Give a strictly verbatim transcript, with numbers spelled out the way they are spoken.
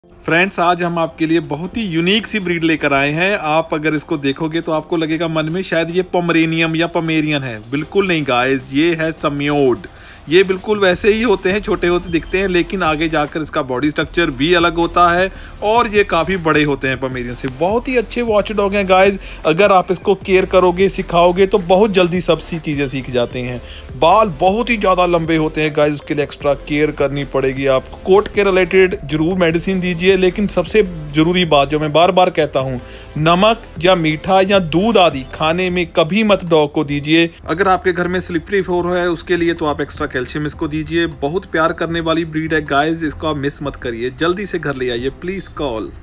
Friends, आज हम आपके लिए बहुत ही यूनिक सी ब्रीड लेकर आए हैं। आप अगर इसको देखोगे तो आपको लगेगा मन में शायद ये पोमरेनियन या पोमेरियन है। बिल्कुल नहीं गाइस, ये है समयोड। ये बिल्कुल वैसे ही होते हैं, छोटे होते दिखते हैं, लेकिन आगे जाकर इसका बॉडी स्ट्रक्चर भी अलग होता है और ये काफ़ी बड़े होते हैं पोमेरियन से। बहुत ही अच्छे वॉच डॉग हैं गाइस। अगर आप इसको केयर करोगे, सिखाओगे तो बहुत जल्दी सब सी चीज़ें सीख जाते हैं। बाल बहुत ही ज़्यादा लंबे होते हैं गाइस, उसके लिए एक्स्ट्रा केयर करनी पड़ेगी आपको। कोट के रिलेटेड जरूर मेडिसिन दीजिए, लेकिन सबसे ज़रूरी बात जो मैं बार बार कहता हूँ, नमक या मीठा या दूध आदि खाने में कभी मत डॉग को दीजिए। अगर आपके घर में स्लिपरी फ्लोर है उसके लिए तो आप एक्स्ट्रा कैल्शियम इसको दीजिए। बहुत प्यार करने वाली ब्रीड है गाइस, इसको आप मिस मत करिए। जल्दी से घर ले आइए, प्लीज कॉल।